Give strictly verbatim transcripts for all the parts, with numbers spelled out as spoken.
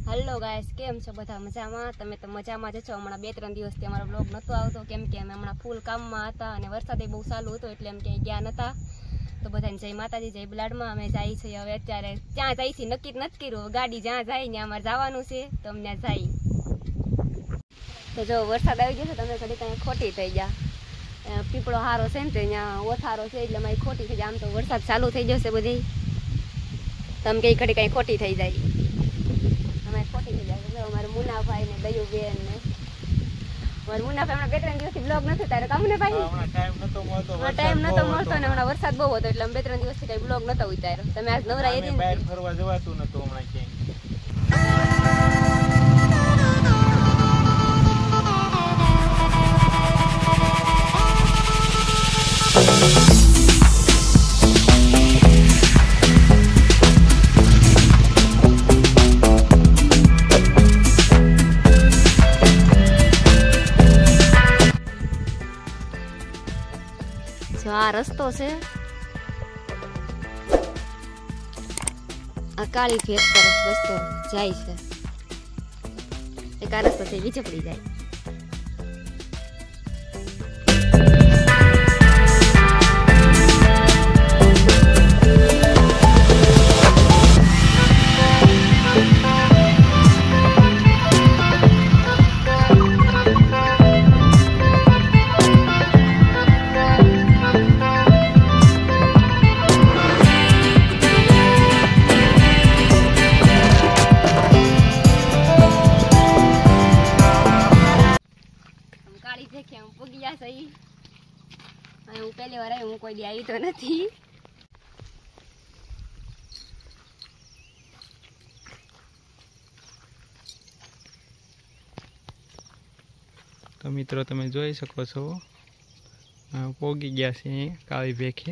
Hello guys, केम छो बधा मजामां? तमे तो मजामां ज छो। हमणां બે ત્રણ દિવસથી અમારો બ્લોગ નતો આવતો કેમ કે અમે હમણાં ફૂલ કામમાં હતા અને વરસાદ બહુ ચાલુ હતો એટલે અમે ક્યાંય ગયા નતા। તો બધાને જય માતાજી, જય બલાડમાં। અમે જાય છે હવે અત્યારે ક્યાં જાય છે નક્કી જ નથી કર્યું। ગાડી જ્યાં જાય ને અમારે જવાનું છે તો અમને જાય। તો જો વરસાદ આવી ગયો છે, તમે ઘડી કંઈ ખોટી થઈ ગયા। પીપળો હારો છે ને ત્યાં ઓથારો છે એટલે અમારી ખોટી થઈ જાય। આમ તો વરસાદ ચાલુ થઈ જશે બધી, તમે કઈ ઘડી કંઈ ખોટી થઈ જાય। ખોટી થઈ જાય અમારે મુનાભાઈ ને દયુબેન ને અમારે મુનાભાઈ હમણાં બે ત્રણ દિવસથી બ્લોગ નથી તારે કામ ને ભાઈ ટાઈમ નતો મળતો ટાઈમ નતો મળતો ને હમણાં વરસાદ બહુ હતો એટલે બે ત્રણ દિવસથી કઈ બ્લોગ નતો ઉતાર્યો। તમે આજ નવરા એરી બહાર ફરવા જવાતું નતું હમણાં आ रस्तो से आ काली फेस तरफ रस्तो जाय छे। एक आ रस्तो से बीजे पड़ी जाए। હું પહેલી વાર આવી, હું કોઈ દી આવી તો નથી। તો મિત્રો તમે જોઈ શકો છો પોગી ગયા છે કાળી ભેખે।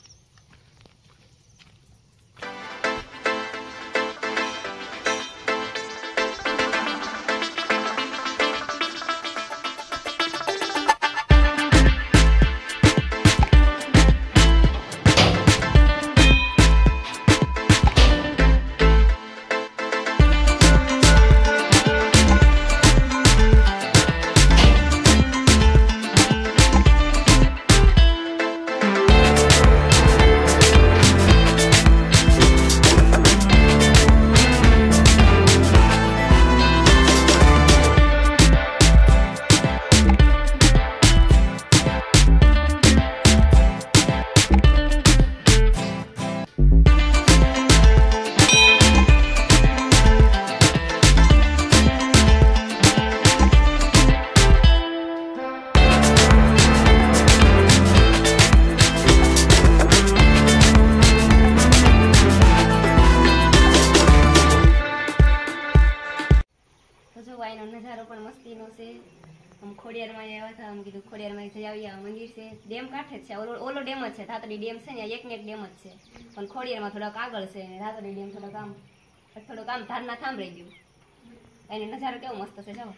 नजारो पण मस्ती नो से। हम खोडियार में आया था, हम कीधुं खोडियार में जई आविया। मंदिर से डेम काठे छे, ओलो ओलो डेम ज छे, धातड़ी डेम छे ने एक ने एक डेम ज छे, पण खोडियार में थोड़ा आगळ छे ने धातड़ी डेम थोड़ा काम थोड़ा काम धाરના થામ રહી ગયું। એનો નજારો કેવો મસ્ત છે જો।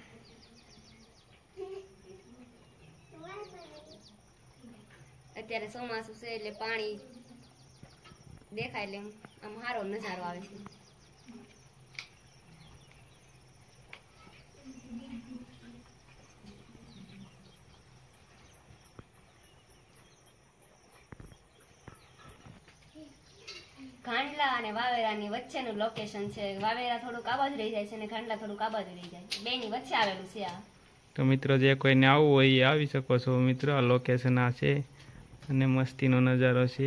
અત્યારે ચોમાસું છે એટલે પાણી દેખાય એટલે આમ સારો નજારો આવે છે। ખાંડલા અને વાવેરાની વચ્ચેનું લોકેશન છે। વાવેરા થોડુંક આ બાજુ રહી જાય છે અને ખાંડલા થોડુંક આ બાજુ રહી જાય, બેની વચ્ચે આવેલું છે આ। તો મિત્રો જે કોઈને આવવું હોય એ આવી શકો છો મિત્રો। આ લોકેશન આ છે અને મસ્તીનો નજારો છે।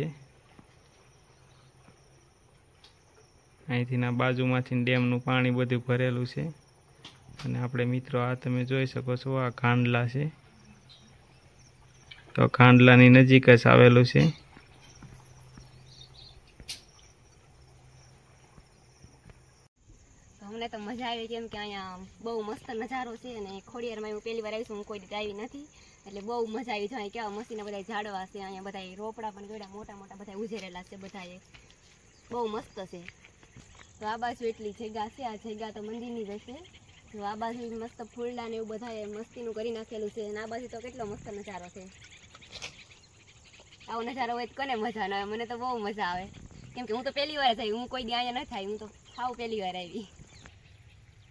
અહીંથી ના બાજુમાંથી ડેમનું પાણી બધું ભરેલું છે અને આપણે મિત્રો આ તમે જોઈ શકો છો આ ખાંડલા છે। તો ખાંડલાની નજીક જ આવેલું છે। અમને તો મજા આવી કેમ કે અહીંયા બહુ મસ્ત નજારો છે અને ખોડિયારમાં હું પહેલી વાર આવી છું, હું કોઈ રીતે આવી નથી એટલે બહુ મજા આવી જાય। કેવા મસ્તીના બધા ઝાડવા છે, અહીંયા બધા રોપડા પણ કેવડા મોટા મોટા બધા ઉજેરેલા છે, બધાએ બહુ મસ્ત છે। તો આ બાજુ એટલી જગ્યા છે, આ જગ્યા તો મંદિરની જ હશે। તો આ બાજુ મસ્ત ફૂલડા ને એવું બધાએ મસ્તીનું કરી નાખેલું છે અને આ બાજુ તો કેટલો મસ્ત નજારો છે। આવો નજારો હોય તો કોને મજા ના આવે? મને તો બહુ મજા આવે કેમ કે હું તો પહેલી વાર થઈ, હું કોઈ દી અહીંયા ન થાય, હું તો ખાવ પહેલી વાર આવી।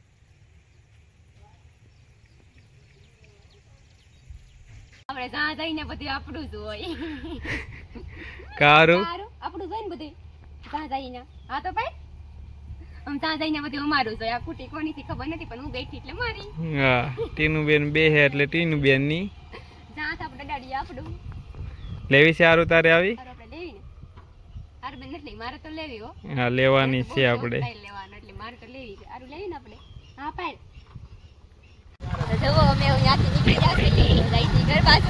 આપણે જ્યાં જઈને બધું આપણું જ હોય. કારું સારું આપણું હોય ને બધું જ્યાં જઈને. હા તો ભાઈ આમ ત્યાં જઈને બધું અમારું હોય. આ કુટી કોની થી ખબર નથી પણ હું બેઠી એટલે મારી. હા ટીનું બેન બે હે એટલે ટીનું બેન ની જ્યાં આપણે દાડી આપણું લેવી છે. સારું તારે આવી સારું આપણે લેવી ને. સારું બેન નથી મારે તો લેવી હો. હા લેવાની છે આપણે. લેવાનું એટલે મારે તો લેવી. સારું લેવી ને આપણે. હા પાય જવો અમે ત્યાંથી નીકળી જશે જઈથી ઘર બાજુ.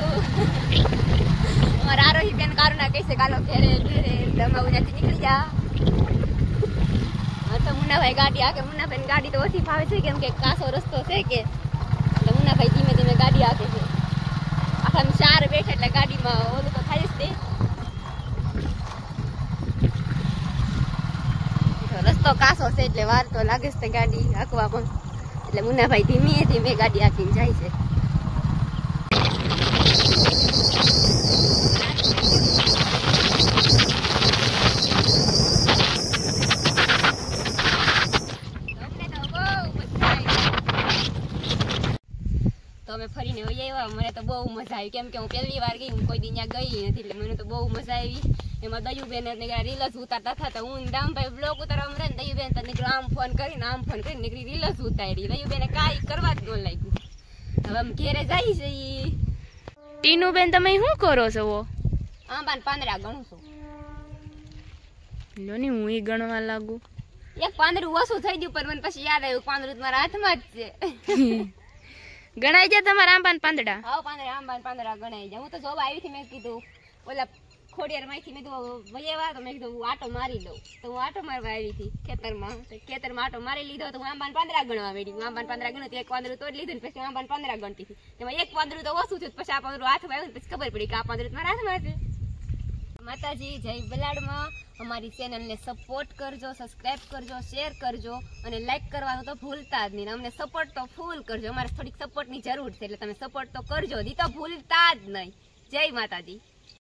અમારા આરોહી બેન કારુના કહેશે કાલો ઘેરે ઘેરે તમે ત્યાંથી નીકળી જા. હા તો મુન્નાભાઈ ગાડી આકે. મુન્નાભાઈ ગાડી તો ઓછી ફાવે છે કેમ કે કાસો રસ્તો છે કે એટલે મુન્નાભાઈ ધીમે ધીમે ગાડી આકે છે. આખા ચાર બેઠે એટલે ગાડીમાં ઓલું તો થાય જ તે. રસ્તો કાસો છે એટલે વાર તો લાગે છે ગાડી હાંકવા પણ. એટલે મુન્નાભાઈ ધીમે ધીમે ગાડી હાંકીને જાય છે. તો અમે ફરીને વહી આવ્યા. મને તો બહુ મજા આવી કેમ કે હું પહેલી વાર ગઈ. હું કોઈ દી ત્યાં ગઈ નથી એટલે મને તો બહુ મજા આવી. એમાં દયુબેન રીલ જ ઉતારતા હતા તો હું દામભાઈ બ્લોગ ઉતારવા મળે ને દયુબેન તો નીકળો આમ ફોન કરીને આમ ફોન કરીને નીકળી રીલ જ ઉતારી. દયુબેને કાંઈ કરવા જ ન લાગ્યું. હવે આમ ઘેરે જાય છે. ટીનુબેન તમે શું કરો છો? આંબા પાંદડા ગણું છું. લો ને હું ગણવા લાગુ. એક પાંદડું ઓછું થઈ ગયું પણ મને પછી યાદ આવ્યું પાંદડું મારા હાથમાં જ છે. ગણાઈ જાય તમારા આંબા પાંદડા? હા પાંદડા આંબા પાંદડા ગણાઈ જાય. હું તો જોવા આવી હતી મેં કીધું ઓલા ખોડિયાર માંથી મેં કીધું વયેવા તો મેં કીધું હું આટો મારી દઉં. તો હું આટો મારવા આવી હતી ખેતરમાં. ખેતરમાં આટો મારી લીધો તો હું આંબા પાંદડા ગણવા વેડી. હું આંબા પાંદડા ગણું તો એક પાંદડું તોડી લીધું ને પછી આંબા પાંદડા ગણતી હતી. તેમાં એક પાંદડું તો ઓછું થયું પછી આ પાંદડું હાથમાં આવ્યું પછી ખબર પડી કે આ પાંદડું મારા હાથમાં છે. માતાજી જય બલાડમાં. અમારી ચેનલને સપોર્ટ કરજો, સબસ્ક્રાઇબ કરજો, શેર કરજો અને લાઈક કરવાનું તો ભૂલતા જ નહીં. અમને સપોર્ટ તો ફૂલ કરજો. અમારે થોડીક સપોર્ટની જરૂર છે એટલે તમે સપોર્ટ તો કરજો. દી તો ભૂલતા જ નહીં. જય માતાજી.